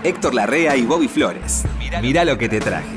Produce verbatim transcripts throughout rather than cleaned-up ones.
Héctor Larrea y Bobby Flores. Mirá lo que te traje.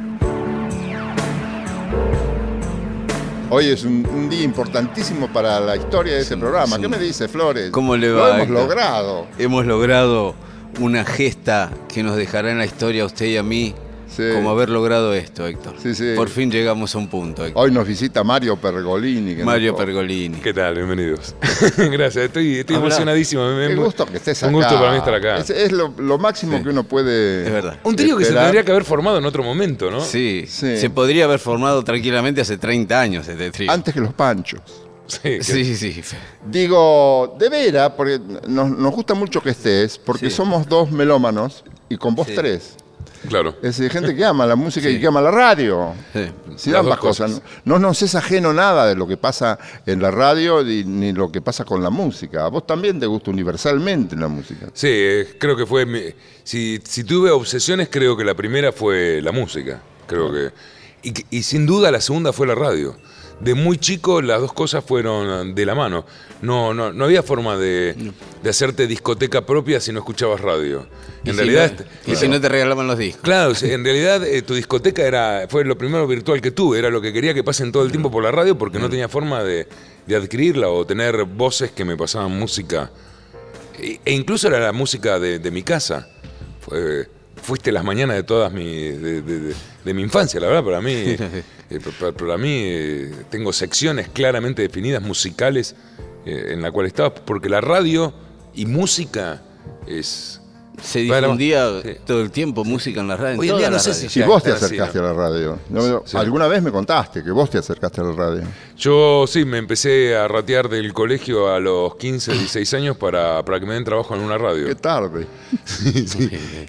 Hoy es un, un día importantísimo para la historia de este programa. ¿Qué me dice, Flores? ¿Cómo le va, Lo hemos Héctor? logrado. Hemos logrado una gesta que nos dejará en la historia a usted y a mí, sí, como haber logrado esto, Héctor. Sí, sí. Por fin llegamos a un punto, Héctor. Hoy nos visita Mario Pergolini. Que Mario nos... Pergolini. ¿Qué tal? Bienvenidos. Gracias, estoy, estoy emocionadísimo. Qué gusto que estés acá. Un gusto para mí estar acá. Es, es lo, lo máximo sí. que uno puede. Es verdad. Un trío que esperar. se tendría que haber formado en otro momento, ¿no? Sí, sí. Se podría haber formado tranquilamente hace treinta años este trío. Antes que los Panchos. Sí, sí, sí. Digo, de veras, porque nos, nos gusta mucho que estés, porque sí. somos dos melómanos y con vos sí. tres. Claro. Es decir, gente que ama la música sí. y que ama la radio. Sí, sí ambas cosas. cosas. No, no nos es ajeno nada de lo que pasa en la radio ni, ni lo que pasa con la música. A vos también te gusta universalmente la música. Sí, eh, creo que fue... Mi, si, si tuve obsesiones, creo que la primera fue la música. Creo que... Y, y sin duda la segunda fue la radio. De muy chico las dos cosas fueron de la mano. No, no, no había forma de, de hacerte discoteca propia si no escuchabas radio. En ¿Y realidad, si no, y claro. si no te regalaban los discos. Claro, en realidad eh, tu discoteca era, fue lo primero virtual que tuve, era lo que quería que pasen todo el tiempo por la radio porque no tenía forma de, de adquirirla o tener voces que me pasaban música. E, e incluso era la música de, de mi casa. Fue, fuiste las mañanas de todas mi, de, de, de, de mi infancia, la verdad, para mí, eh, para, para mí eh, tengo secciones claramente definidas musicales eh, en la cual estaba, porque la radio y música es... Se difundía para, sí. todo el tiempo música en la radio. Hoy en día no sé si... Si vos te acercaste a la radio. No, sí. Alguna vez me contaste que vos te acercaste a la radio. Yo sí, me empecé a ratear del colegio a los quince, dieciséis años para, para que me den trabajo en una radio. Qué tarde. Sí, sí.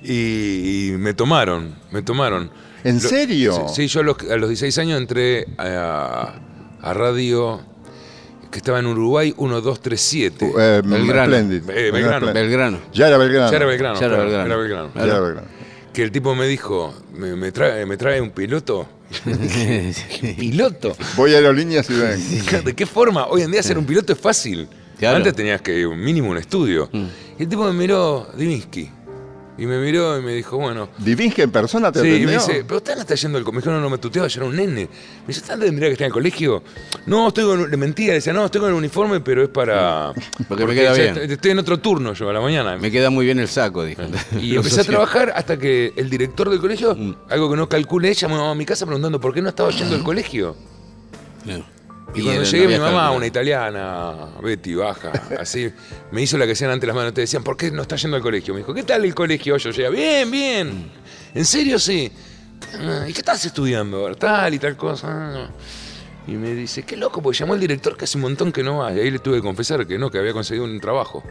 Y, y me tomaron, me tomaron. ¿En Lo, serio? Sí, yo a los, a los dieciséis años entré a, a radio... que estaba en Uruguay, uno dos tres siete. Uh, eh, Belgrano. Eh, Belgrano. Belgrano. Ya era Belgrano. Ya era Belgrano. Ya era claro, Belgrano. Era Belgrano. Ya era Belgrano. Que el tipo me dijo, me, me, trae, me trae un piloto. ¿Piloto? Voy a Aerolíneas y ven. ¿De qué forma? Hoy en día ser un piloto es fácil. Claro. Antes tenías que un mínimo un estudio. Mm. Y el tipo me miró, Divinsky. Y me miró y me dijo, bueno... ¿Divinsky en persona te sí, atendió? Y me dice, pero usted no está yendo al colegio. No, no me tuteaba, yo era un nene. Me dice, ¿usted tendría que estar en el colegio? No, estoy con... Le mentía, le decía, no, estoy con el uniforme, pero es para... Porque, porque me queda bien. Estoy en otro turno yo, a la mañana. Me queda muy bien el saco, dijo. Y empecé a trabajar hasta que el director del colegio, mm. algo que no calculé, ella me llamó a mi casa preguntando por qué no estaba yendo al colegio. No. Y, y cuando llegué, no mi mamá, calculado. Una italiana, Betty, baja, así, me hizo la que hacían antes las manos. Te decían, ¿por qué no estás yendo al colegio? Me dijo, ¿qué tal el colegio? Yo llegué, bien, bien. ¿En serio? Sí. ¿Y qué estás estudiando? Tal y tal cosa. Y me dice, qué loco, porque llamó el director que hace un montón que no va. Y ahí le tuve que confesar que no, que había conseguido un trabajo.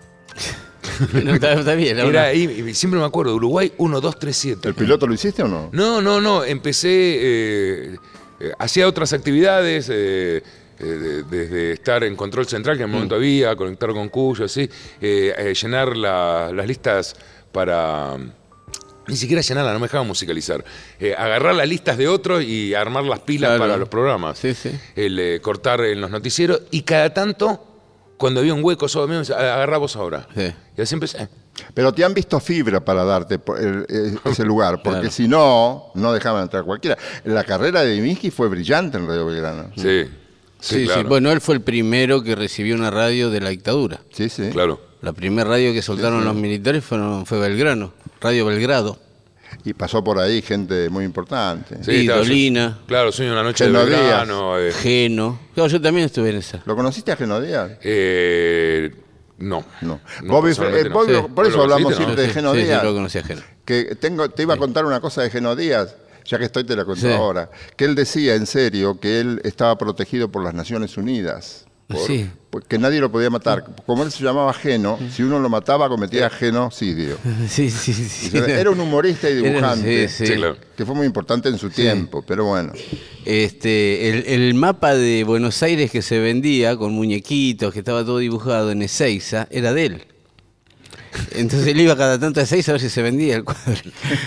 No, está, está bien. Era ahí, y siempre me acuerdo, Uruguay uno dos tres siete. ¿El piloto lo hiciste o no? No, no, no. Empecé... Eh, Eh, hacía otras actividades, eh, eh, desde estar en control central, que en el momento mm. había, conectar con Cuyo, así, eh, eh, llenar la, las listas para... Ni siquiera llenarla, no me dejaba musicalizar. Eh, agarrar las listas de otros y armar las pilas claro. para los programas. Sí, sí. El, eh, cortar en los noticieros y cada tanto, cuando había un hueco, solo me decía, agarrá vos ahora. Sí. Y así empecé. Pero te han visto fibra para darte el, el, ese lugar, porque claro. si no, no dejaban entrar cualquiera. La carrera de Divinsky fue brillante en Radio Belgrano. Sí, sí, sí, claro. sí. Bueno, él fue el primero que recibió una radio de la dictadura. Sí, sí. Claro. La primera radio que soltaron sí, sí. los militares fue, fue Belgrano, Radio Belgrado. Y pasó por ahí gente muy importante. Sí, sí Dolina. Yo, claro, Sueño una noche Geno de Belgrano. Díaz. Eh. Geno. Claro, yo también estuve en esa. ¿Lo conociste a Geno Díaz? Eh... No. no. no Bobby, eh, no. Bobby, Sí. Por eso hablamos siempre no? de Geno sí, Díaz. Sí, lo conocí a Geno. Que tengo, te iba a contar una cosa de Geno Díaz, ya que estoy te la cuento sí. ahora. Que él decía en serio que él estaba protegido por las Naciones Unidas. Por, sí. Que nadie lo podía matar. Como él se llamaba Geno, si uno lo mataba cometía genocidio. Sí, sí, sí. Era un humorista y dibujante, era, sí, sí. Claro. que fue muy importante en su sí. tiempo, pero bueno. Este, el, el mapa de Buenos Aires que se vendía con muñequitos, que estaba todo dibujado en Ezeiza, era de él. Entonces él iba cada tanto a seis a ver si se vendía el cuadro.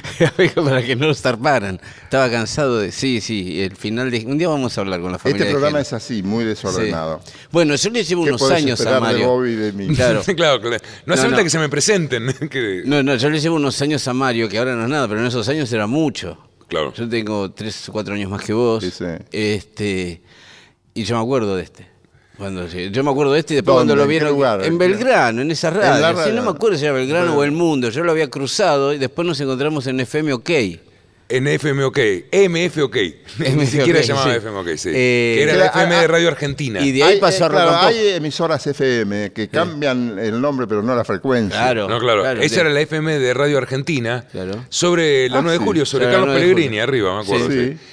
Para que no los zarparan. Estaba cansado de... Sí, sí, el final de... Un día vamos a hablar con la familia. Este programa de es así, muy desordenado. Sí. Bueno, yo le llevo unos años a Mario. De Bobby, de mí? Claro. claro, claro. No hace no, falta no. que se me presenten. que... No, no, yo le llevo unos años a Mario, que ahora no es nada, pero en esos años era mucho. Claro. Yo tengo tres o cuatro años más que vos. Sí, sí. Este, y yo me acuerdo de este. Cuando, yo me acuerdo de este y después ¿Dónde? cuando lo ¿En qué vieron lugar? en Belgrano, en esa radio. En la Sí, radio. no me acuerdo si era Belgrano Bueno. o El Mundo. Yo lo había cruzado y después nos encontramos en F M OK. En F M OK, M F OK. Ni siquiera se llamaba sí. F M OK, sí. Eh, que era que la la- F M ah, de Radio Argentina. Y de ahí Hay, pasó eh, a Rock claro, and Pop. hay emisoras F M que cambian el nombre pero no la frecuencia. Claro. No, claro. Esa de- era la F M de Radio Argentina. Claro. Sobre la Ah, nueve de sí. julio, sobre Sobre la Carlos nueve de Pellegrini, julio. arriba, me acuerdo. Sí. sí.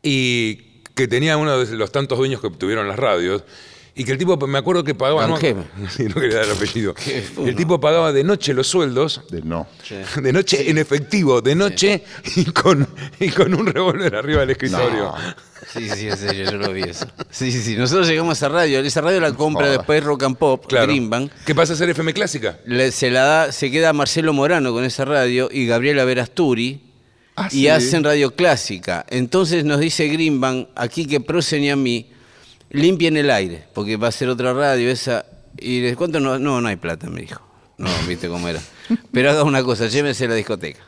Y que tenía uno de los tantos dueños que tuvieron las radios. Y que el tipo, me acuerdo que pagaba... No, Angema. sí, no quería dar el apellido. Qué El tipo pagaba de noche los sueldos. De no. De noche en efectivo, de noche y, con, y con un revólver arriba del escritorio. No. Sí, sí, en serio, yo lo vi eso. Sí, sí, sí. Nosotros llegamos a esa radio. Esa radio la compra Joder. después Rock and Pop, Claro. Greenbank. ¿Qué pasa a ser F M clásica? Le- se la da, se queda Marcelo Morano con esa radio y Gabriela Verasturi Ah, y sí. hacen radio clásica. Entonces nos dice Greenbank, aquí que Prosen y a mí, limpien el aire, porque va a ser otra radio esa. Y les cuento, no, no, no hay plata, me dijo. No, viste cómo era. Pero haga una cosa, llévense a la discoteca.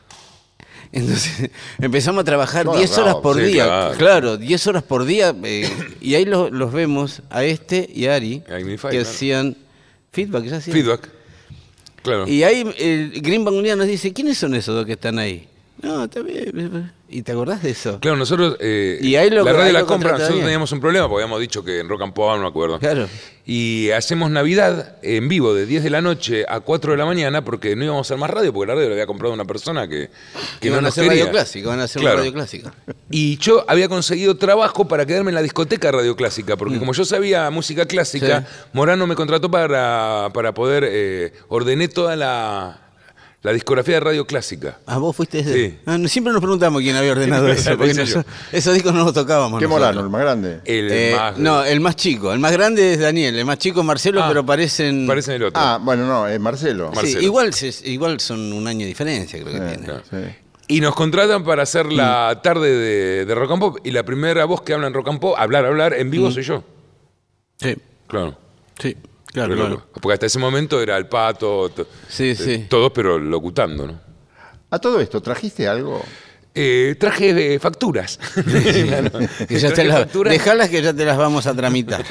Entonces empezamos a trabajar Todo diez horas agarrado, por sí, día. claro. Claro, diez horas por día. eh, y ahí los, los vemos a este y a Ari, A Ignify, que claro. hacían feedback. ¿ya hacían? Feedback. Claro. Y ahí el Greenbank un día nos dice, ¿quiénes son esos dos que están ahí? No, está bien. ¿Y te acordás de eso? Claro, nosotros, eh, Y ahí lo- la radio ahí la lo compra, contrata nosotros bien. teníamos un problema porque habíamos dicho que en Rock and Pop, no me acuerdo. Claro. Y hacemos Navidad en vivo de diez de la noche a cuatro de la mañana porque no íbamos a hacer más radio porque la radio la había comprado una persona que, que no Iban a nos hacer quería. radio clásica, van a hacer Claro. una radio clásica. Y yo había conseguido trabajo para quedarme en la discoteca Radio Clásica, porque como yo sabía música clásica, Sí. Morano me contrató para, para poder, eh, ordené toda la, la discografía de Radio Clásica. Ah, vos fuiste ese. Sí. Ah, no, siempre nos preguntamos quién había ordenado eso, ¿En porque serio? nosotros- esos discos no los tocábamos. ¿Qué nosotros. Morano, el más grande? El Eh, más... no, el más chico. El más grande es Daniel, el más chico es Marcelo, Ah, pero parecen... Parece el otro. Ah, bueno, no, es Marcelo. Sí, Marcelo. igual, se- igual son un año de diferencia, creo que Eh, tienen. claro. sí. Y nos contratan para hacer la tarde de, de Rock and Pop. Y la primera voz que habla en Rock and Pop, hablar, hablar, en vivo soy yo. Sí, Claro. sí, claro, Re claro. loco. Porque hasta ese momento era el Pato, to- Sí, eh, sí. todos, pero locutando, ¿no? A todo esto, ¿trajiste algo? Eh, traje eh, facturas. Claro. Que ya te Traje las, facturas. dejalas que ya te las vamos a tramitar.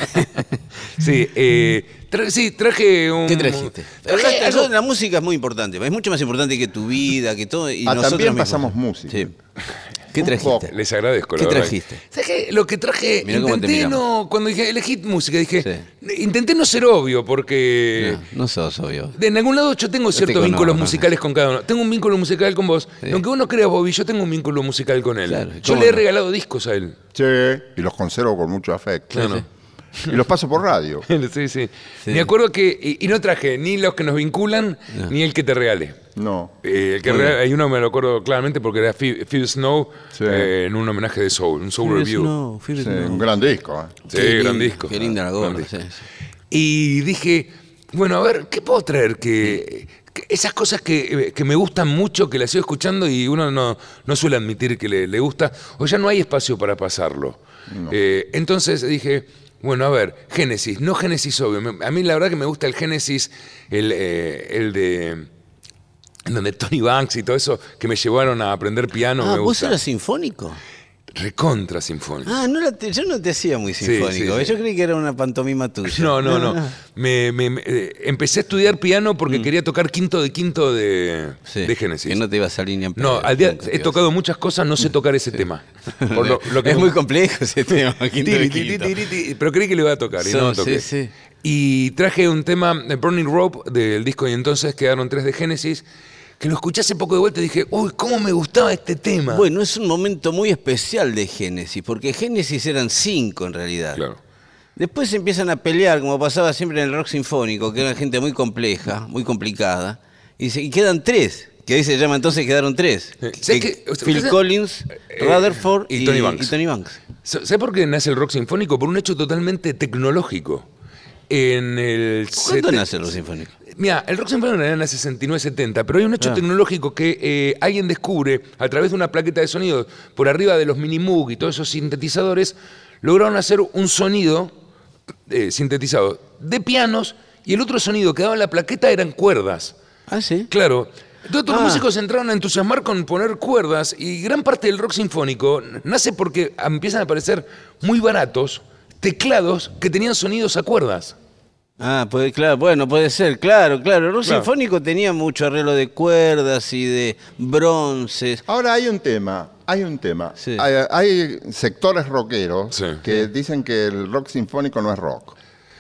Sí, eh, tra- sí, traje un... ¿Qué trajiste? Traje Hablaste- algo- La música es muy importante, es mucho más importante que tu vida, que todo. Y Ah, nosotros también mismos. pasamos música. Sí. ¿Qué Un trajiste? poco. Les agradezco, ¿Qué la verdad. trajiste? ¿Sabes qué? Lo que traje, Mirá cómo te intenté miramos. no... Cuando dije, elegí música, dije... Sí. Intenté no ser obvio, porque... No, no sos obvio. De en algún lado yo tengo te ciertos conozco, vínculos ¿no? musicales con cada uno. Tengo un vínculo musical con vos. Sí. Y aunque vos no creas, Bobby, yo tengo un vínculo musical con él. Claro, Yo ¿cómo le he no? regalado discos a él. Sí, y los conservo con mucho afecto. Claro. sí. Y los paso por radio. Sí, sí. Sí. Me acuerdo que... Y, y no traje ni los que nos vinculan, No. ni el que te regalé. No. Eh, el que Muy rea- bien. hay uno me lo acuerdo claramente porque era Phil, Phil Snow, Sí. eh, en un homenaje de Soul, un Soul Fearless Review. No, Fearless Sí, No. un gran disco. ¿eh? Sí, Qué gran lindo, disco. Qué linda la Gran gorra. disco. Sí, sí. Y dije, bueno, a ver, ¿qué puedo traer? Que, que esas cosas que, que me gustan mucho, que las sigo escuchando y uno no, no suele admitir que le, le gusta, o ya no hay espacio para pasarlo. Eh, entonces dije, bueno, a ver, Génesis, no Génesis obvio. Me- A mí la verdad que me gusta el Génesis, el, eh, el de... En donde Tony Banks y todo eso, que me llevaron a aprender piano, Ah, me ¿vos gusta. eras sinfónico? Recontra sinfónico. Ah, no la te- yo no te hacía muy Sí, sinfónico. sí, sí. Yo creí que era una pantomima tuya. No, no, no. Me, me- me- eh, empecé a estudiar piano porque quería tocar quinto de quinto de, Sí, de Génesis. Que no te iba a salir ni a No, pedo. al día Nunca te he ibas a- tocado muchas cosas, no sé tocar ese tema. Por lo- lo que es me- muy complejo ese tema. quinto Tiri, de tiri, quinto. tiri, tiri, pero creí que le iba a tocar y Son- no lo toqué. sí, sí. Y traje un tema, de Burning Rope, del disco Y entonces quedaron tres de Génesis, que lo escuché hace poco de vuelta y dije, uy, cómo me gustaba este tema. Bueno, es un momento muy especial de Génesis, porque Génesis eran cinco en realidad. Claro. Después se empiezan a pelear, como pasaba siempre en el rock sinfónico, que era gente muy compleja, muy complicada, y, se- y quedan tres, que ahí se llama entonces quedaron tres. Eh, ¿sabes Que- qué? Usted- Phil usted- Collins, eh, Rutherford y Tony Banks. y Tony Banks. ¿Sabes por qué nace el rock sinfónico? Por un hecho totalmente tecnológico. En el ¿Cuándo sete- nace el rock sinfónico? Mira, el rock sinfónico era en el sesenta y nueve setenta, pero hay un hecho ah. tecnológico que eh, alguien descubre a través de una plaqueta de sonido por arriba de los Minimoog y todos esos sintetizadores, lograron hacer un sonido eh, sintetizado de pianos y el otro sonido que daba en la plaqueta eran cuerdas. Ah, sí. Claro. Entonces todos ah. los músicos se entraron a entusiasmar con poner cuerdas y gran parte del rock sinfónico nace porque empiezan a aparecer muy baratos teclados que tenían sonidos a cuerdas. Ah, puede, claro, bueno, puede ser, claro, claro. El rock claro. sinfónico tenía mucho arreglo de cuerdas y de bronces. Ahora hay un tema, hay un tema. Sí. Hay, hay sectores rockeros sí. que dicen que el rock sinfónico no es rock.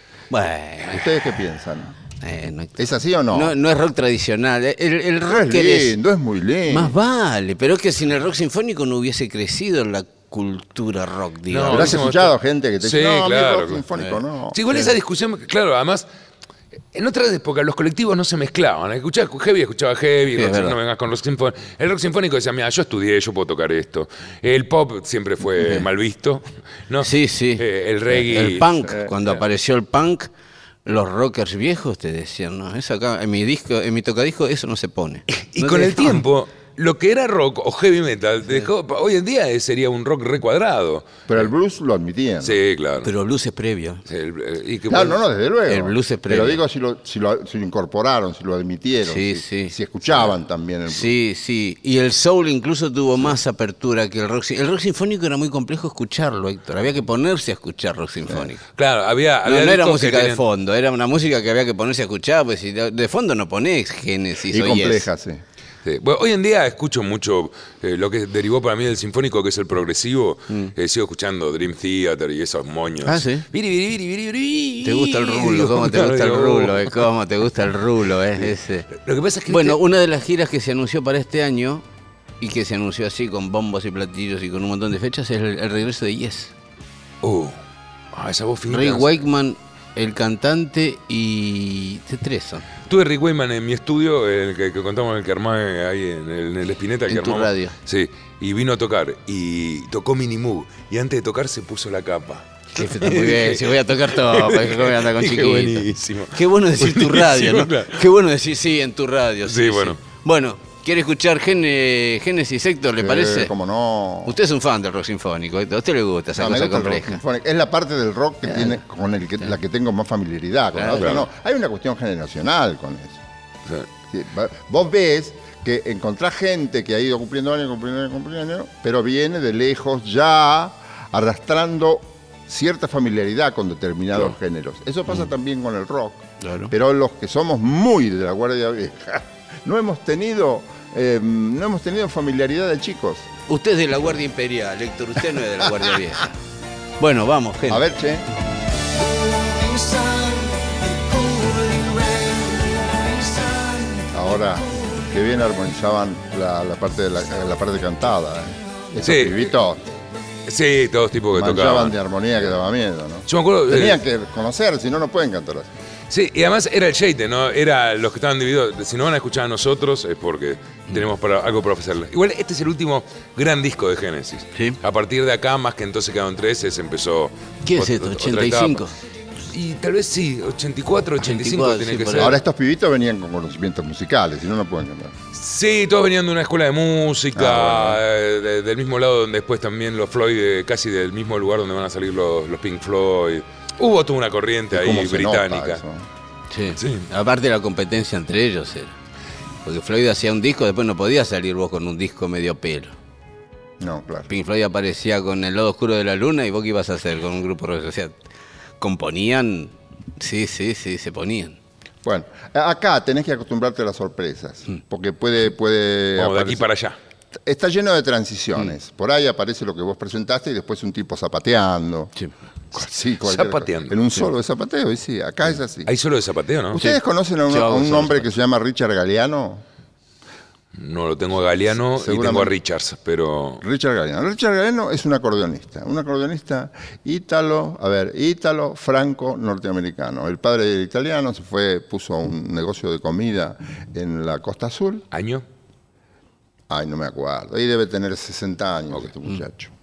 Bueno. ¿Ustedes qué piensan? Eh, no, ¿Es así o no? no? No es rock tradicional. El, el rock es lindo, es, es muy lindo. Más vale, pero es que sin el rock sinfónico no hubiese crecido la cultura rock, digamos. No, ¿lo has escuchado gente que te sí, dice, no, claro, rock sinfónico eh. no? Sí, igual sí. esa discusión, claro, además, en otras épocas los colectivos no se mezclaban. Escuchaba heavy, escuchaba heavy, sí, rock, no vengas con rock sinfónico. El rock sinfónico decía, mira, yo estudié, yo puedo tocar esto. El pop siempre fue sí. mal visto, ¿no? Sí, sí. Eh, el reggae. El punk, eh, cuando eh. apareció el punk, los rockers viejos te decían, no, eso acá, en mi disco, en mi tocadisco, eso no se pone. Y no con te... el tiempo, lo que era rock o heavy metal, sí. dejó, hoy en día sería un rock recuadrado. Pero el blues lo admitían. Sí, claro. Pero el blues es previo. Sí, el, y que claro, bueno, no, no, desde luego. El blues es previo. Pero digo si lo, si lo, si lo incorporaron, si lo admitieron, sí, si, sí. si escuchaban sí. también el blues. Sí, sí. Y el soul incluso tuvo sí. más apertura que el rock. El rock sinfónico era muy complejo escucharlo, Héctor. Había que ponerse a escuchar rock sinfónico. Sí. Claro, había... había no, no era música tenían... de fondo, era una música que había que ponerse a escuchar, pues si de, de fondo no ponés Génesis y o compleja, yes. sí. Sí. Bueno, hoy en día escucho mucho eh, lo que derivó para mí del sinfónico, que es el progresivo. Mm. Eh, sigo escuchando Dream Theater y esos moños. Ah, sí. Viri, viri, viri, viri. Te gusta el rulo, ¿cómo te gusta el rulo? Eh? ¿Cómo te gusta el rulo? Eh? Ese. Lo que pasa es que bueno, este... una de las giras que se anunció para este año y que se anunció así con bombos y platillos y con un montón de fechas es el, el regreso de Yes. Oh, ah, esa voz finita. Ray Wakeman, el cantante y de tres son. Tuve Rick Wakeman en mi estudio, el que, que contamos en el que armé ahí en el, en el Espineta. En que tu armamos. radio. Sí, y vino a tocar y tocó Minimoog y antes de tocar se puso la capa. Que está muy bien, si voy a tocar todo, ¿para voy a andar con chiquito? Qué buenísimo. Qué bueno decir buenísimo, tu radio, ¿no? Claro. Qué bueno decir sí en tu radio. Sí, sí bueno. Sí. Bueno. ¿Quiere escuchar Gene, Génesis, Héctor, le sí, parece? Cómo no. Usted es un fan del rock sinfónico, Héctor. ¿A usted le gusta esa no, cosa compleja? Es la parte del rock que claro. tiene, con el que, claro. la que tengo más familiaridad. Con claro, la otra claro. no. Hay una cuestión generacional con eso. Sí. Sí, vos ves que encontrás gente que ha ido cumpliendo años, cumpliendo años, cumpliendo años, pero viene de lejos ya arrastrando cierta familiaridad con determinados claro. géneros. Eso pasa mm. también con el rock. Claro. Pero los que somos muy de la guardia vieja, no hemos tenido eh, no hemos tenido familiaridad de chicos. Usted es de la Guardia Imperial, Héctor, usted no es de la Guardia Vieja. Bueno, vamos, gente. A ver, che. Ahora, qué bien armonizaban la, la parte de la, la parte cantada. ¿eh? Esos sí. pibitos. Sí, todos tipos que manchaban tocaban. de armonía que daba miedo, ¿no? Yo me acuerdo, Tenían eh, que conocer, si no, no pueden cantar así. Sí, y además era el Sheite, ¿no? Era los que estaban divididos. Si no van a escuchar a nosotros es porque tenemos para, algo para ofrecerles. Igual este es el último gran disco de Génesis. Sí. A partir de acá, más que entonces quedaron trece, se empezó... ¿Qué es esto? ¿ochenta y cinco? Y tal vez sí, ochenta y cuatro, ochenta y cinco ochenta y cuatro, tiene sí, que ser. Ahora estos pibitos venían con conocimientos musicales, si no, no pueden cantar. Sí, todos venían de una escuela de música, ah, bueno. eh, de, del mismo lado donde después también los Floyd, eh, casi del mismo lugar donde van a salir los, los Pink Floyd. Hubo toda una corriente ahí británica. Sí. sí. Aparte de la competencia entre ellos era. Porque Floyd hacía un disco, después no podía salir vos con un disco medio pelo. No, claro. Pink Floyd aparecía con El lado oscuro de la luna y vos qué ibas a hacer con un grupo rock. O sea, componían, sí, sí, sí, se ponían. Bueno, acá tenés que acostumbrarte a las sorpresas, mm. porque puede... puede Vamos de aquí para allá. Está lleno de transiciones. Mm. Por ahí aparece lo que vos presentaste y después un tipo zapateando. Sí. Sí, zapateando. En un sí. solo de zapateo, y sí, acá sí. es así. ¿Hay solo de zapateo, no? ¿Ustedes sí. conocen a un, a un hombre que se llama Richard Galliano? No, lo tengo a Galliano y tengo a Richards, pero... Richard Galliano. Richard Galliano es un acordeonista, un acordeonista ítalo, a ver, ítalo, franco, norteamericano. El padre del italiano se fue, puso un negocio de comida en la Costa Azul. ¿Año? Ay, no me acuerdo. Ahí debe tener sesenta años okay. este muchacho.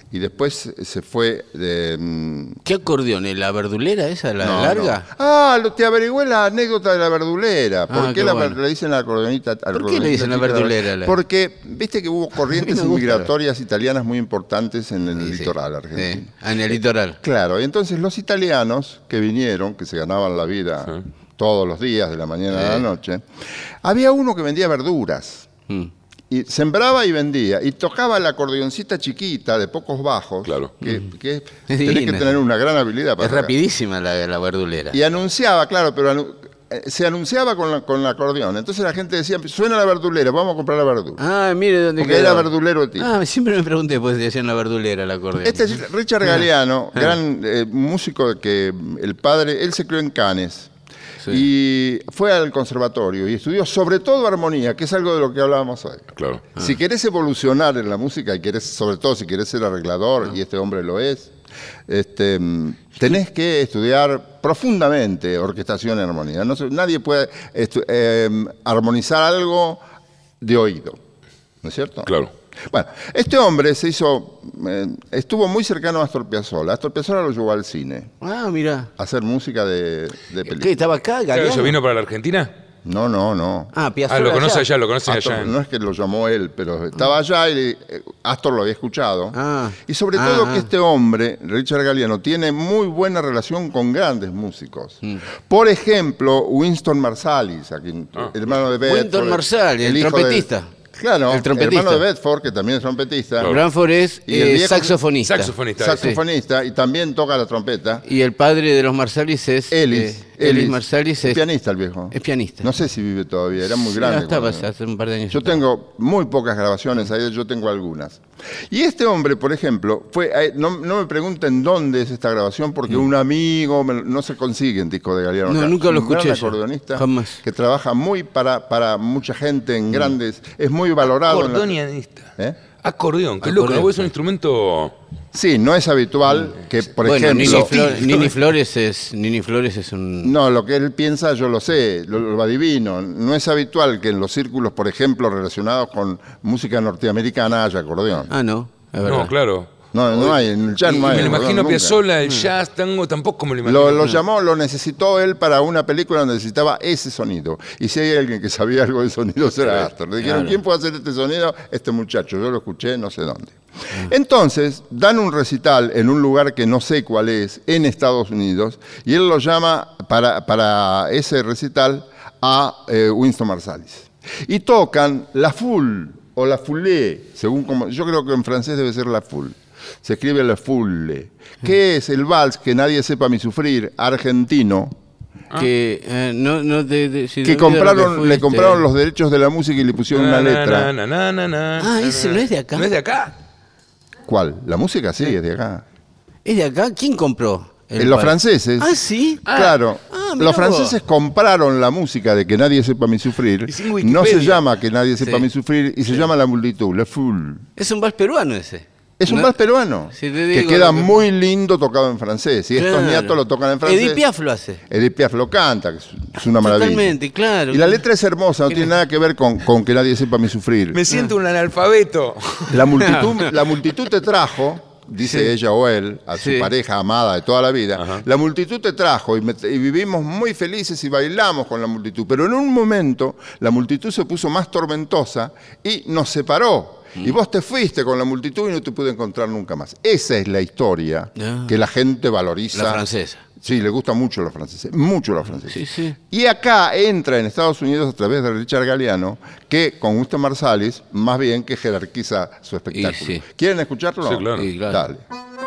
y después se fue de... ¿Qué acordeón? ¿La verdulera esa, la no, larga? No. Ah, lo, te averigüé la anécdota de la verdulera. ¿Por Ah, qué la, bueno. le dicen la acordeonita? ¿Por qué le dicen la verdulera? La... Porque, viste que hubo corrientes inmigratorias italianas muy importantes en el sí, litoral sí. argentino. Sí. Ah, en el litoral. Claro, y entonces los italianos que vinieron, que se ganaban la vida sí. todos los días, de la mañana sí. a la noche, había uno que vendía verduras. Mm. Y sembraba y vendía, y tocaba la acordeoncita chiquita de pocos bajos, claro. que, Mm. que tenés que tener una gran habilidad para Es tocar. Rapidísima la, la verdulera. Y anunciaba, claro, pero anu se anunciaba con la, con el acordeón. Entonces la gente decía, suena la verdulera, vamos a comprar la verdura. Ah, mire dónde Porque quedó. Era verdulero el tipo. Ah, siempre me pregunté pues si decían la verdulera el acordeón. Este es Richard Galliano, ah. gran eh, músico que el padre, él se crió en Cannes. Sí. Y fue al conservatorio y estudió sobre todo armonía, que es algo de lo que hablábamos hoy. Claro. Ah. Si querés evolucionar en la música, y querés, sobre todo si querés ser arreglador, ah. y este hombre lo es, este, tenés que estudiar profundamente orquestación y armonía. No, nadie puede eh, armonizar algo de oído, ¿no es cierto? Claro. Bueno, este hombre se hizo, eh, estuvo muy cercano a Astor Piazzolla. Astor Piazzolla lo llevó al cine. Ah, mira. A hacer música de, de películas. ¿Qué? ¿Estaba acá, Galliano? ¿Eso vino para la Argentina? No, no, no. Ah, Piazzolla. Ah, lo conoce allá, allá lo conoce Astor, allá. No es que lo llamó él, pero estaba allá y eh, Astor lo había escuchado. Ah. Y sobre ah, todo ah. que este hombre, Richard Galliano, tiene muy buena relación con grandes músicos. Mm. Por ejemplo, Winston Marsalis, aquí, ah. hermano de Bedford. Winston Marsalis, el, el trompetista. De, Claro, el trompetista. hermano de Bedford, que también es trompetista. Claro. Branford es y el eh, viejo, saxofonista. Saxofonista. Saxofonista, sí. Y también toca la trompeta. Y el padre de los Marsalis es... Ellis. Eh, Ellis Marsalis es... pianista el viejo. Es pianista. No sé si vive todavía, era muy sí, grande. No estaba cuando... hace un par de años. Yo tengo muy pocas grabaciones ahí, yo tengo algunas. Y este hombre, por ejemplo, fue no, no me pregunten dónde es esta grabación, porque mm. un amigo, me, no se consigue en disco de Galliano. No, acá. Nunca lo escuché. Un gran acordeonista jamás. Que trabaja muy para, para mucha gente en grandes, mm. es muy valorado. Acordeonista. ¿Eh? Acordeón, qué loco, ¿no? Es un instrumento... Sí, no es habitual que, por bueno, ejemplo... Nini, Flor, Nini, Flores es, Nini Flores es un... No, lo que él piensa yo lo sé, lo, lo adivino. No es habitual que en los círculos, por ejemplo, relacionados con música norteamericana haya acordeón. Ah, no, es verdad. No, claro. No, no hay, en el jazz no hay. Me lo imagino Piazzolla, el jazz, tango, tampoco me lo imagino. Lo, lo llamó, lo necesitó él para una película donde necesitaba ese sonido. Y si hay alguien que sabía algo de sonido, será Astor. Le dijeron, claro. ¿quién puede hacer este sonido? Este muchacho. Yo lo escuché, no sé dónde. Entonces, dan un recital en un lugar que no sé cuál es, en Estados Unidos, y él lo llama para, para ese recital a eh, Winston Marsalis. Y tocan la full o la foulée, según como, yo creo que en francés debe ser la full. Se escribe la foule, que es el vals Que nadie sepa mi sufrir, argentino. Que, eh, no, no te, te, si que compraron, que le compraron los derechos de la música y le pusieron na, una letra. Na, na, na, na, ah, ese no es de acá. ¿No es de acá? ¿Cuál? ¿La música? Sí, sí. es de acá. ¿Es de acá? ¿Quién compró? El los franceses. Ah, sí. Claro. Ah, los franceses vos. compraron la música de Que nadie sepa mi sufrir. No se llama Que nadie sepa sí. mi sufrir y sí. se llama La multitud, la foule. Es un vals peruano ese. Es un ¿no? vals peruano, si que queda que... muy lindo tocado en francés. Y claro. estos niatos lo tocan en francés. Edith Piaf lo hace. Edith Piaf lo canta, que es una maravilla. Totalmente, claro. Y la letra es hermosa, no tiene nada que ver con, con Que nadie sepa mi sufrir. Me siento un analfabeto. La multitud, la multitud te trajo, dice sí. ella o él, a su sí. pareja amada de toda la vida. Ajá. La multitud te trajo y, me, y vivimos muy felices y bailamos con la multitud. Pero en un momento la multitud se puso más tormentosa y nos separó. Y vos te fuiste con la multitud y no te pude encontrar nunca más. Esa es la historia ah. que la gente valoriza. La francesa. Sí, le gusta mucho a los franceses, mucho a los franceses. Sí, sí. Y acá entra en Estados Unidos a través de Richard Galliano, que con Winston Marsalis, más bien que jerarquiza su espectáculo. Sí. ¿Quieren escucharlo? Sí, claro. Sí, claro. Dale.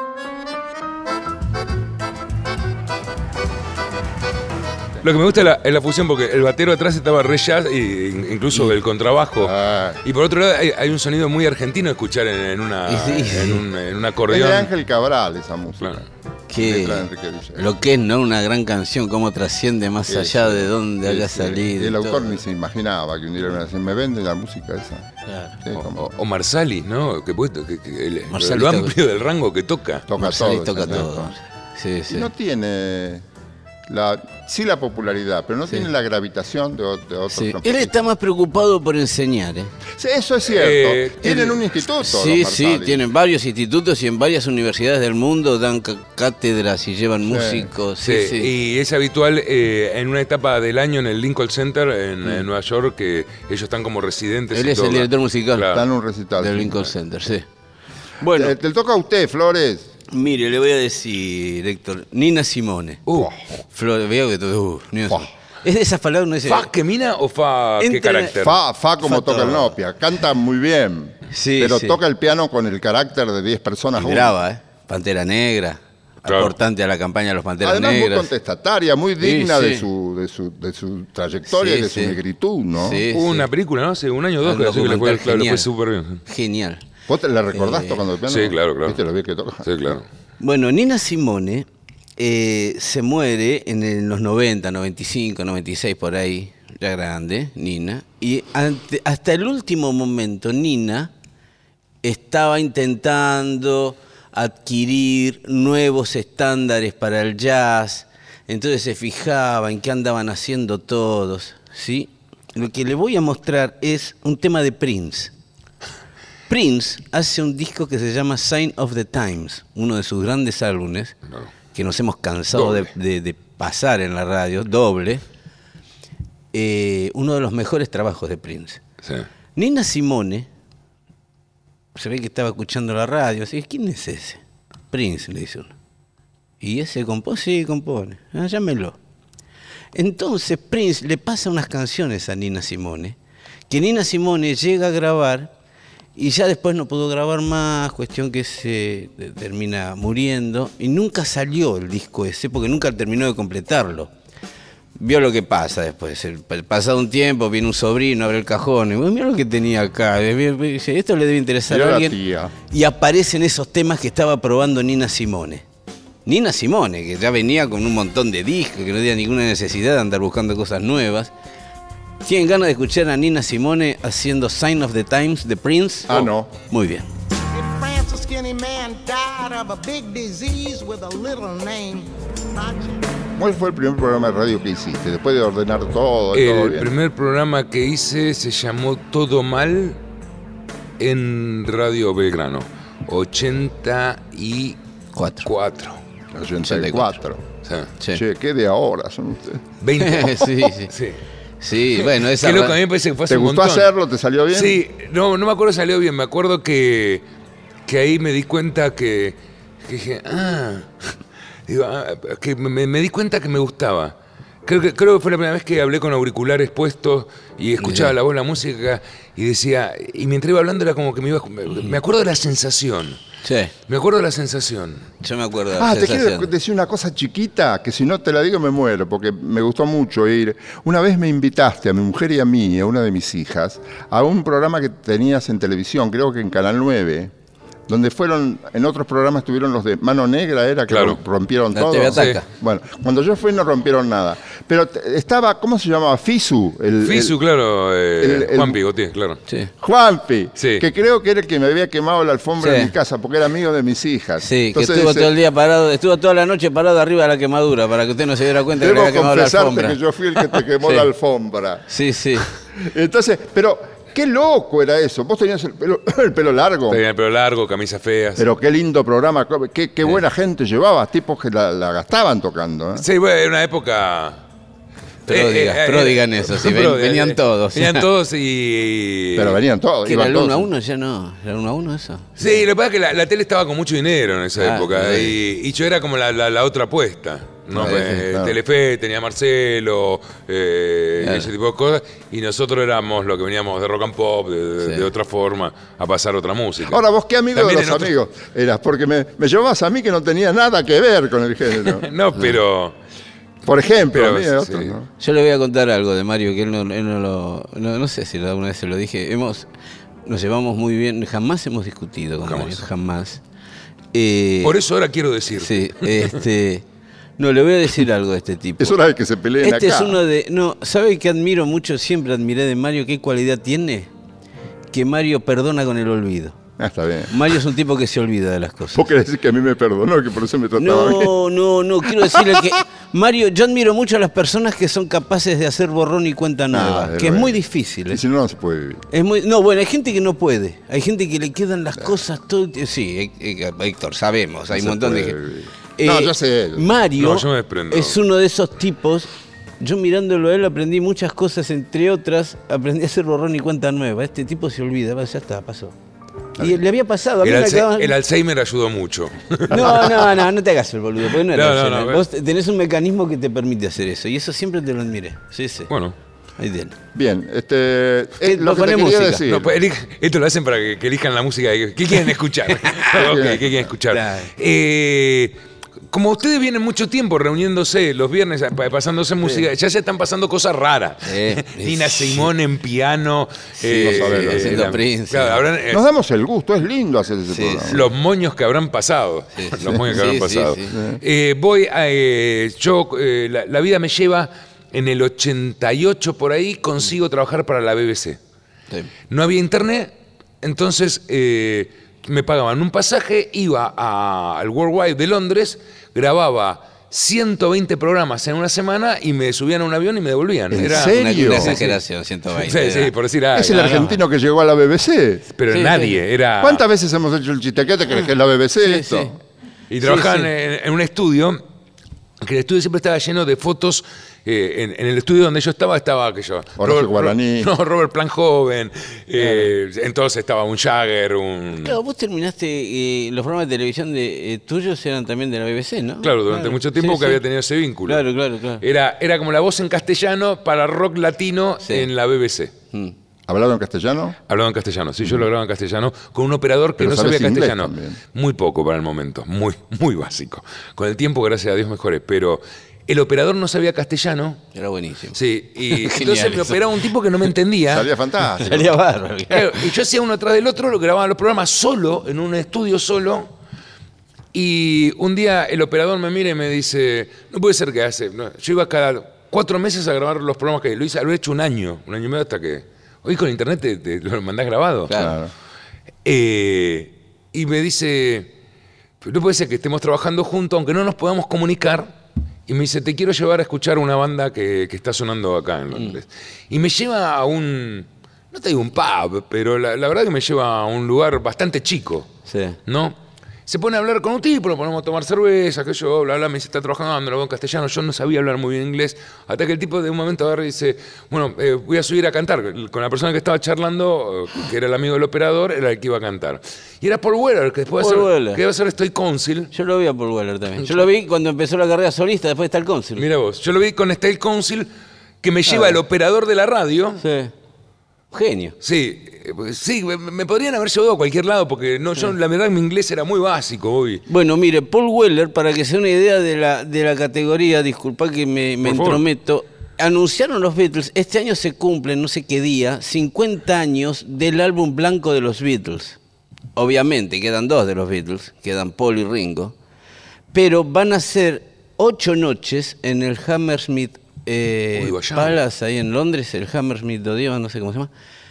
Lo que me gusta es la, es la fusión, porque el batero atrás estaba re jazz, e incluso sí. el contrabajo. Ah. Y por otro lado hay, hay un sonido muy argentino de escuchar en, en, una, sí, sí. en, un, en un acordeón. Es de Ángel Cabral esa música. Claro. Que, lo que es, ¿no? Una gran canción, cómo trasciende más sí, allá sí, de dónde sí, haya sí. salido. Y el autor ni se imaginaba que un día me, me vende la música esa. Claro. Sí, o, o Marsalis, ¿no? Que, que, que el, Marsalis lo amplio toca. del rango que toca. Toca Marsalis todo. toca todo. Sí, sí. Y no tiene... la, sí la popularidad, pero no Sí. tiene la gravitación de, o- de otros. Sí. Él trompetistas. está más preocupado por enseñar, ¿eh? Sí, eso es cierto. Eh, Tienen tiene- un instituto. Sí, los sí, Marsali. tienen varios institutos y en varias universidades del mundo dan ca- cátedras y llevan músicos. Sí, Sí, sí. y es habitual eh, en una etapa del año en el Lincoln Center en, en Nueva York que ellos están como residentes. Él y es todo. el director musical Claro. Está en un recital. del sí. Lincoln Center, sí. Bueno, Te, te toca a usted, Flores. mire, le voy a decir, Héctor, Nina Simone. Uh, Flor, veo que todo. Uh, Nina Fa. Simone. Es de esas palabras, no es. ¿Fa que mina o fa qué Entre- carácter? Fa, fa como Fa toca el todo. Nopia. Canta muy bien. Sí, pero sí. toca el piano con el carácter de diez personas. Y juntas. brava, ¿eh? Pantera Negra. Claro. Aportante a la campaña de los Panteras Además, muy Negras. contestataria, muy digna sí. de, su, de, su, de su trayectoria Sí, y de sí. su negritud, ¿no? Sí. Hubo una película, ¿no? Hace un año o dos Un que la- que le fue, documental claro, le fue genial. súper bien. Genial. ¿Vos te la recordás Eh, tocando el piano? sí, claro, claro. ¿Viste lo bien que toca? Sí, claro. Bueno, Nina Simone eh, se muere en, el- los noventa, noventa y cinco, noventa y seis, por ahí, ya grande, Nina. Y ante- hasta el último momento, Nina estaba intentando adquirir nuevos estándares para el jazz. Entonces se fijaba en qué andaban haciendo todos, ¿sí? Lo que le voy a mostrar es un tema de Prince. Prince hace un disco que se llama Sign of the Times, uno de sus grandes álbumes, Claro. que nos hemos cansado de, Doble. de- de pasar en la radio, doble. Eh, uno de los mejores trabajos de Prince. Sí. Nina Simone, se ve que estaba escuchando la radio, así, ¿quién es ese? Prince, le dice uno. ¿Y ese compone? Sí, compone. Ah, llámelo. Entonces Prince le pasa unas canciones a Nina Simone, que Nina Simone llega a grabar y ya después no pudo grabar más, cuestión que se eh, termina muriendo y nunca salió el disco ese porque nunca terminó de completarlo. Vio lo que pasa después, el, el pasado un tiempo viene un sobrino, abre el cajón y "Uy, mira lo que tenía acá, dice, esto le debe interesar Mirá a la alguien", tía. y aparecen esos temas que estaba probando Nina Simone. Nina Simone, que ya venía con un montón de discos, que no tenía ninguna necesidad de andar buscando cosas nuevas. ¿Tienen ganas de escuchar a Nina Simone haciendo Sign of the Times de Prince? Ah, no. Muy bien. In France, a skinny man died of a big disease with a little name. ¿Cuál fue el primer programa de radio que hiciste? Después de ordenar todo, todo El bien. primer programa que hice se llamó Todo Mal en Radio Belgrano. ochenta y Cuatro. cuatro. ochenta y cuatro. Sí. Sí. Che, ¿qué de ahora son ustedes? veinte. sí, sí. Sí. Sí, bueno, esa Qué loco, ra- a mí me parece que fue hace ¿Te un gustó montón. hacerlo? ¿Te salió bien? Sí, no, no me acuerdo si salió bien. Me acuerdo que, que ahí me di cuenta que, que dije, ah, digo, ah, que me, me di cuenta que me gustaba. Creo que, creo que fue la primera vez que hablé con auriculares puestos y escuchaba Sí. la voz, la música y decía, y mientras iba hablando era como que me iba, me, me acuerdo de la sensación. Sí, Me acuerdo de la sensación. yo me acuerdo de la Ah, te quiero sensación. decir una cosa chiquita, que si no te la digo me muero, porque me gustó mucho ir. Una vez me invitaste a mi mujer y a mí, a una de mis hijas, a un programa que tenías en televisión, creo que en Canal nueve, donde fueron, en otros programas estuvieron los de Mano Negra, era que Claro. rompieron La todo. T V Ataca. Sí. Bueno, cuando yo fui no rompieron nada. Pero te- estaba, ¿cómo se llamaba? Fisu. El, Fisu, el- claro, eh, el- el- Juan Pigotier, claro. Sí. Juanpi, Sí. que creo que era el que me había quemado la alfombra Sí. en mi casa, porque era amigo de mis hijas. Sí, Entonces que estuvo dice, todo el día parado, estuvo toda la noche parado arriba de la quemadura para que usted no se diera cuenta que le debo había quemado la confesarte alfombra. que yo fui el que te quemó Sí. la alfombra. Sí, sí. Entonces, pero qué loco era eso. Vos tenías el pelo, el pelo largo. Tenía el pelo largo, camisas feas. Pero qué lindo programa, qué, qué buena gente llevabas, tipos que la, la gastaban tocando. ¿eh? Sí, bueno, era una época. Pródiga, pródiga en eso, sí, ven- pródiga, venían eh, todos. Venían todos y. Pero venían todos. ¿Que era iban el uno a todos. uno? Ya no. ¿Era uno a uno eso? Sí, lo que pasa es que la, la tele estaba con mucho dinero en esa Ah, época. sí. Y, y yo era como la, la- la otra apuesta. ¿no? Sí, Pues, sí, claro. Telefe tenía Marcelo, eh, Claro. ese tipo de cosas. Y nosotros éramos lo que veníamos de rock and pop, de, de- Sí. de otra forma, a pasar otra música. Ahora, vos qué amigo También de los en otro- amigos eras, porque me, me llevabas a mí que no tenía nada que ver con el género. No, pero. Por ejemplo, Pero, a mí de otros, sí. ¿no? Yo le voy a contar algo de Mario que él no, él no lo. No, no sé si alguna vez se lo dije. Hemos, nos llevamos muy bien. Jamás hemos discutido con Jamás. Mario. Jamás. Eh, Por eso ahora quiero decir. Sí, este. No, le voy a decir algo de este tipo. Es hora de que se peleen Este acá. es uno de. No, ¿sabe qué admiro mucho? Siempre admiré de Mario. ¿Qué cualidad tiene? Que Mario perdona con el olvido. Ah, está bien. Mario es un tipo que se olvida de las cosas. Vos querés decir que a mí me perdonó, que por eso me trataba bien. No, no, no, quiero decirle que Mario, yo admiro mucho a las personas que son capaces de hacer borrón y cuenta nueva, Ah, que es bueno. muy difícil. ¿eh? Y si no, no se puede vivir. Es muy, no, bueno, hay gente que no puede, hay gente que le quedan las cosas todo. Sí, eh, eh, Héctor, sabemos, hay No un se montón de puede gente. vivir. Eh, No, yo sé. Mario No, yo me desprendo. es uno de esos tipos. Yo mirándolo a él aprendí muchas cosas, entre otras, aprendí a hacer borrón y cuenta nueva. Este tipo se olvida, ya está, pasó. Y le había pasado, a mí El, me Alce- acaba- el Alzheimer ayudó mucho. No, no, no, no te hagas el boludo, porque no es No, no, Alzheimer. no, Vos tenés un mecanismo que te permite hacer eso, y eso siempre te lo admiré. Sí, sí. Bueno. Ahí tiene. Bien, este, ¿Qué- eh, lo que poné te quería música? decir. No, pues, elij- esto lo hacen para que, que elijan la música. ¿Qué quieren escuchar? Ok, ¿qué quieren escuchar? Claro. Eh, como ustedes vienen mucho tiempo reuniéndose los viernes, pa- pasándose música, ya se están pasando cosas raras. Sí. Nina Simone en piano. no sabés, haciendo la- Prince. claro, habrán, eh, Nos damos el gusto, es lindo hacer ese Sí, programa. los moños que habrán pasado. Sí, sí. Los moños que Sí, habrán sí, pasado. sí. Eh, voy a. eh, yo, eh, la, la vida me lleva. En el ochenta y ocho por ahí consigo trabajar para la B B C. Sí. No había internet, entonces eh, me pagaban un pasaje, iba a- al Worldwide de Londres, grababa ciento veinte programas en una semana y me subían a un avión y me devolvían. ¿En Era, serio? Una, Serio? una exageración, ciento veinte. Sí, sí, por decir algo. Es el argentino que llegó a la B B C. Pero Sí, nadie, sí. era... ¿Cuántas veces hemos hecho el chiste? ¿Qué te crees que es la B B C Sí, esto? sí. Y trabajaban Sí, sí. En, en un estudio, que el estudio siempre estaba lleno de fotos. eh, en, en el estudio donde yo estaba, estaba aquello. Horacio Guaraní. No, Robert Plant joven. eh, entonces estaba un Jagger, un. Claro, vos terminaste, eh, los programas de televisión de, eh, tuyos eran también de la B B C, ¿no? Claro, durante mucho tiempo Sí, que sí. había tenido ese vínculo. Claro, claro, claro. Era, era como la voz en castellano para rock latino Sí. en la B B C. Mm. ¿Hablado en castellano? Hablaba en castellano, sí, yo lo grababa en castellano con un operador que Pero no sabía sabes inglés castellano. también. Muy poco para el momento, muy, muy básico. Con el tiempo, gracias a Dios, mejoré. Pero el operador no sabía castellano. Era buenísimo. Sí, y Genial entonces me eso. operaba un tipo que no me entendía. Salía fantástico. Salía bárbaro. Claro, y yo hacía uno atrás del otro, lo grababa los programas solo, en un estudio solo. Y un día el operador me mira y me dice, no puede ser que hace. no, yo iba cada cuatro meses a grabar los programas que lo hice, lo he hecho un año, un año y medio hasta que. Hoy con internet te, te lo mandás grabado. Claro. Eh, y me dice, no puede ser que estemos trabajando juntos, aunque no nos podamos comunicar. Y me dice, te quiero llevar a escuchar una banda que, que está sonando acá en Londres. Y me lleva a un, no te digo un pub, pero la, la verdad que me lleva a un lugar bastante chico, Sí. ¿no? Se pone a hablar con un tipo, lo ponemos a tomar cerveza, que yo, bla, bla, me dice, está trabajando, lo en castellano, yo no sabía hablar muy bien inglés, hasta que el tipo de un momento agarra y dice, bueno, eh, voy a subir a cantar, con la persona que estaba charlando, eh, que era el amigo del operador, era el que iba a cantar. Y era Paul Weller, que después Paul va a ser, Weller. que iba a ser Stay Council. Yo lo vi a Paul Weller también. Yo lo vi cuando empezó la carrera solista, después está el cónsul. Mira vos, yo lo vi con Stay Council, que me lleva Ah. el operador de la radio. Sí. Genio. Sí, eh, sí, me, me podrían haber llevado a cualquier lado, porque no, yo, la verdad mi inglés era muy básico hoy. Bueno, mire, Paul Weller, para que se dé una idea de la, de la categoría, disculpa que me, me Por favor. entrometo, anunciaron los Beatles, este año se cumplen, no sé qué día, cincuenta años del álbum blanco de los Beatles. Obviamente, quedan dos de los Beatles, quedan Paul y Ringo, pero van a ser ocho noches en el Hammersmith eh, Uy, vaya. Palace, ahí en Londres, el Hammersmith Odeon, no sé cómo se llama.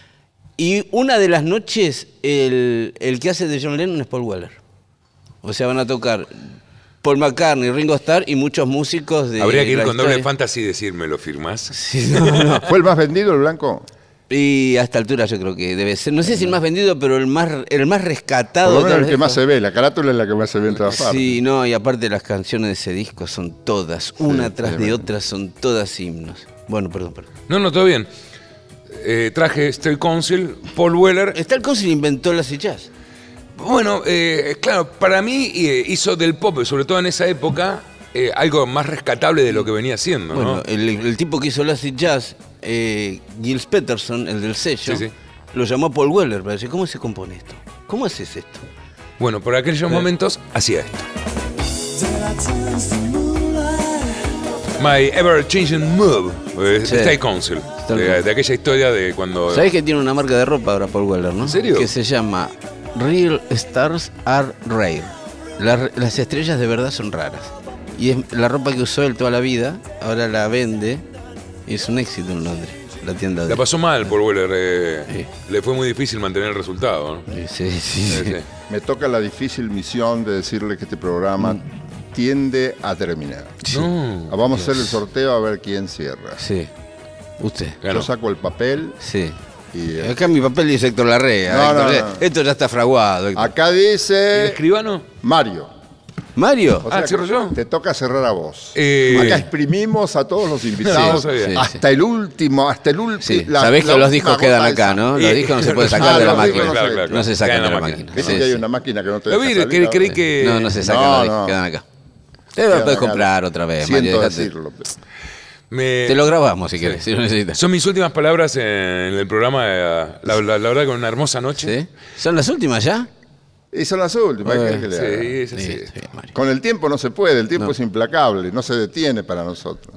Y una de las noches, el, el que hace de John Lennon es Paul Weller. O sea, van a tocar Paul McCartney, Ringo Starr y muchos músicos de Habría que ir la con doble historia. fantasy y decirme, ¿lo firmás? Sí, no, no. ¿Fue el más vendido el blanco? Y a esta altura yo creo que debe ser, no sé si el más vendido, pero el más, el más Por rescatado. lo menos tal el vez que más fue. se ve, la carátula es la que más se ve en todas partes. Sí, no, y aparte las canciones de ese disco son todas, una tras de tremendo. otra, son todas himnos. Bueno, perdón, perdón. No, no, todo bien. Eh, traje Stay Council, Paul Weller. Está el cónsul inventó las jazz. Bueno, eh, claro, para mí eh, hizo del pop, sobre todo en esa época, eh, algo más rescatable de lo que venía haciendo, Bueno, ¿no? el, el tipo que hizo el acid jazz, eh, Gilles Peterson, el del sello, Sí, sí. lo llamó a Paul Weller para decir, ¿cómo se compone esto? ¿Cómo haces esto? Bueno, por aquellos momentos hacía esto. My Ever Changing Move, eh, Sí. Stay Council, Tal de, cual. de aquella historia de cuando... ¿Sabés que tiene una marca de ropa ahora Paul Weller, no? ¿En serio? Que se llama Real Stars Are Rare. La- las estrellas de verdad son raras. Y es la ropa que usó él toda la vida, ahora la vende y es un éxito en Londres. la tienda de... La pasó mal por Weller. Eh, sí. Le fue muy difícil mantener el resultado, ¿no? Sí, sí, sí. Sí, sí. Me toca la difícil misión de decirle que este programa mm. tiende a terminar. Sí. No, Vamos Dios. a hacer el sorteo a ver quién cierra. Sí. Usted. Yo saco el papel. Sí. Y, eh, acá mi papel dice Héctor Larrea. No, Héctor, no, no. Esto ya está fraguado. Héctor. Acá dice... ¿El escribano? Mario. ¿Mario? O sea, ah, ¿cierro yo? Te toca cerrar a vos. Eh... Acá exprimimos a todos los invitados. Sí, sí, hasta sí. el último, hasta el último. Sí. Sabés que los discos quedan acá, ¿no? Los discos no se pueden sacar ah, de la no, máquina. no, claro, se, claro, no se sacan de la máquina. máquina. Viste sí, que hay sí. una máquina que no te Lo deja vi, salir, creí, creí que... No, no se sacan no, los discos, no. quedan acá. Te lo puedes comprar otra vez, Siento Mario. decirlo. Me... Te lo grabamos si sí. quieres, si lo necesitas. Son mis últimas palabras en el programa. Eh, la, la, la verdad, con una hermosa noche. ¿Sí? ¿Son las últimas ya? Y son las últimas. Eh, ¿qué le sí, sí, sí, sí. sí, Mario. Con el tiempo no se puede, el tiempo No. es implacable, no se detiene para nosotros.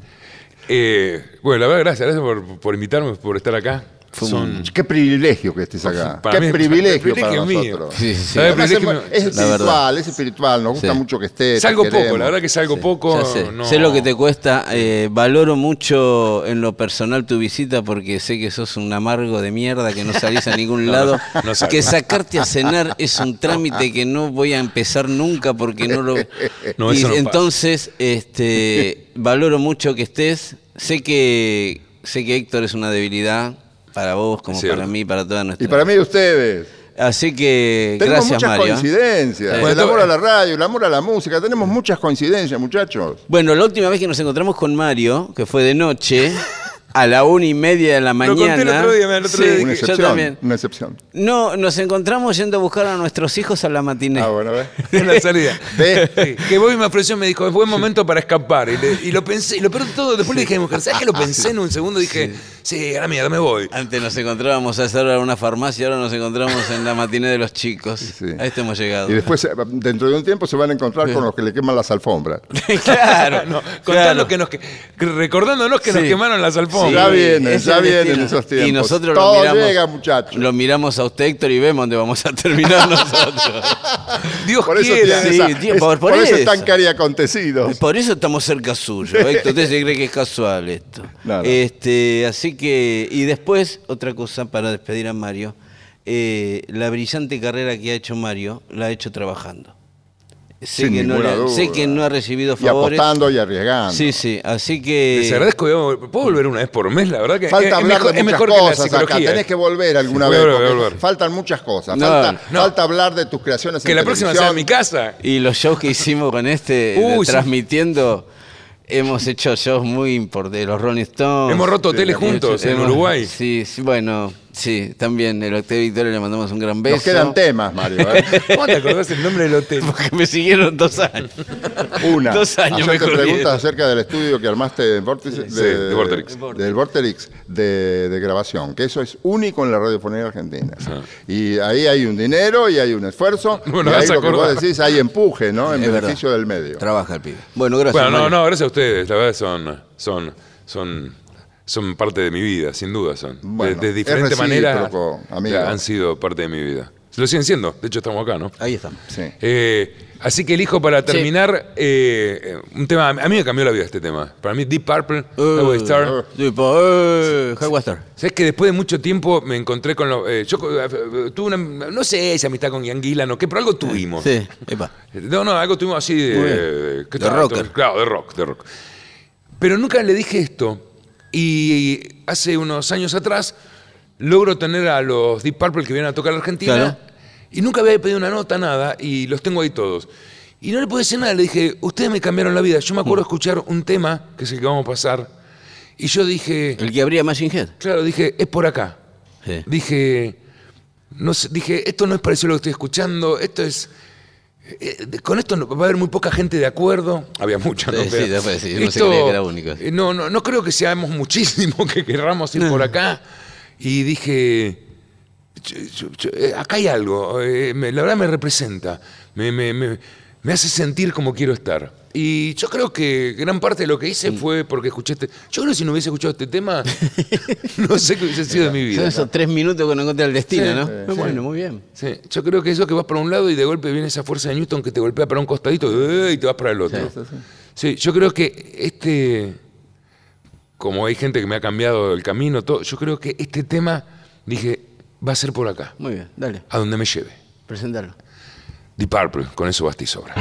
Eh, bueno, la verdad, gracias, gracias por, por invitarme, por estar acá. Son... Qué privilegio que estés acá. Para Qué mí, privilegio, privilegio para mío. nosotros. Sí, sí, sí. ¿Sabes? Además, Privilegio es, es mío. espiritual, es espiritual, nos gusta Sí. mucho que estés. Salgo te poco, queremos. la verdad que salgo Sí, poco. ya sé. No... Sé lo que te cuesta. Eh, valoro mucho en lo personal tu visita porque sé que sos un amargo de mierda que no salís a ningún lado. no, no salgo. Que sacarte a cenar es un trámite que no voy a empezar nunca porque no lo. No, y eso no entonces, este, valoro mucho que estés. Sé que sé que Héctor es una debilidad para vos, como Sí, para mí, para toda nuestra. Y para mí ustedes. Así que Tenemos gracias, muchas Mario. coincidencias. Sí. El amor a la radio, el amor a la música. Tenemos muchas coincidencias, muchachos. Bueno, la última vez que nos encontramos con Mario, que fue de noche, a la una y media de la mañana. Lo conté el otro día, el otro Sí, día dije- Una yo excepción. también. Una excepción. No, nos encontramos yendo a buscar a nuestros hijos a la matiné. Ah, bueno, ¿ves? En la salida. ¿Ves? Sí, que Bobby me ofreció, me dijo, es buen momento para escapar. Y, le- y lo pensé, y lo peor de todo, después le dije a mi mujer, ¿sabes que lo pensé en un segundo? Dije, sí, a la mierda, me voy. Antes nos encontrábamos a hacer una farmacia, ahora nos encontramos en la matiné de los chicos. Sí. A esto hemos llegado. Y después, eh, dentro de un tiempo, se van a encontrar con los que le queman las alfombras. claro, No, claro. contando que nos, que, recordándonos que nos Sí. quemaron las alfombras. Ya vienen, ese ya es el vienen destino. esos tiempos. Y nosotros Todo lo miramos, llega, muchachos. lo miramos a usted, Héctor, y vemos dónde vamos a terminar nosotros. Dios Por eso, quiera. tienen Sí, esa- tío, es- por- por por eso eso. están cari acontecidos. Por eso estamos cerca suyo, Héctor. Usted se cree que es casual esto. No, no. Este, así que, y después, otra cosa para despedir a Mario. Eh, la brillante carrera que ha hecho Mario, la ha hecho trabajando. Sé, Sin que no, ninguna le- duda. sé que no ha recibido Y favores. apostando y arriesgando. Sí, sí, así que... Les agradezco. yo- ¿Puedo volver una vez por mes? La verdad que Falta es, hablar mejor, de es muchas mejor que la cosas acá. psicología. Tenés que volver alguna Sí, voy a vez. volver, voy a porque volver. faltan muchas cosas. No, falta, no. falta hablar de tus creaciones Que en la próxima sea televisión. en mi casa. Y los shows que hicimos con este, Uy, de- sí. transmitiendo, hemos hecho shows muy importantes, los Rolling Stones. Hemos roto hoteles Hemos juntos hecho- en hemos- Uruguay. Sí, sí, bueno, sí, también el Octavio Victoria le mandamos un gran beso. Nos quedan temas, Mario. ¿eh? ¿Cómo te acordás el nombre del hotel? Porque me siguieron dos años. Una. Dos años me Hacerte corrieron. preguntas acerca del estudio que armaste de Vortex, Sí, de Vorterix. del Vorterix de, de grabación, que eso es único en la radiofonía argentina. Y ahí hay un dinero y hay un esfuerzo. Bueno, y ahí vas a lo que vos acordar. decís, hay empuje, ¿no? En Es beneficio del medio. Trabaja el pibe. Bueno, gracias. Bueno, no, Mario. no, gracias a ustedes. La verdad son, son, son, son parte de mi vida, sin duda son. Bueno, de, de es diferentes maneras recíproco, amigo. han sido parte de mi vida. Lo siguen siendo. De hecho, estamos acá, ¿no? Ahí estamos. Sí. Eh, así que elijo para terminar eh, un tema. A mí me cambió la vida este tema. Para mí, Deep Purple, Highway Star. Tipo, eh, Highway Star. ¿Sabes que después de mucho tiempo me encontré con los. Eh, yo eh, tuve una. No sé si amistad con Ian Gillan o qué, pero algo tuvimos. Sí, epa. No, no, algo tuvimos así de. Muy bien. de, ¿qué De tal? rocker. Claro, de rock, de rock. Pero nunca le dije esto. Y hace unos años atrás logro tener a los Deep Purple que vienen a tocar a Argentina. Claro. Y nunca había pedido una nota, nada. Y los tengo ahí todos. Y no le pude decir nada. Le dije, ustedes me cambiaron la vida. Yo me acuerdo Mm. escuchar un tema, que es el que vamos a pasar. Y yo dije. El que abría Machine Head. Claro, dije, es por acá. Sí. Dije, no sé, dije, esto no es parecido a lo que estoy escuchando, esto es. eh, con esto no- va a haber muy poca gente de acuerdo. Había mucha, ¿no? Sí, Pero sí, después sí, uno se esto- creía que era único. eh, No, no, no creo que seamos muchísimos que querramos ir por acá. Y dije, yo- yo- yo- eh, acá hay algo, eh, me- la verdad me representa, me, me, me, me hace sentir como quiero estar. Y yo creo que gran parte de lo que hice fue porque escuché este. Yo creo que si no hubiese escuchado este tema, no sé qué hubiese sido de mi Son vida. esos tres minutos que no encuentra el destino, Sí, ¿no? sí, Muy bueno, muy bien. Sí, yo creo que eso que vas para un lado y de golpe viene esa fuerza de Newton que te golpea para un costadito ¡eh! Y te vas para el otro. Sí, yo creo que este como hay gente que me ha cambiado el camino, todo, yo creo que este tema, dije, va a ser por acá. Muy bien, dale. A donde me lleve. Presentalo. Deep Purple, con eso basta y sobra.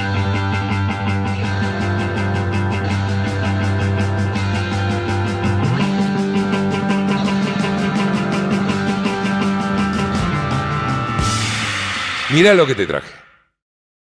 Mirá lo que te traje.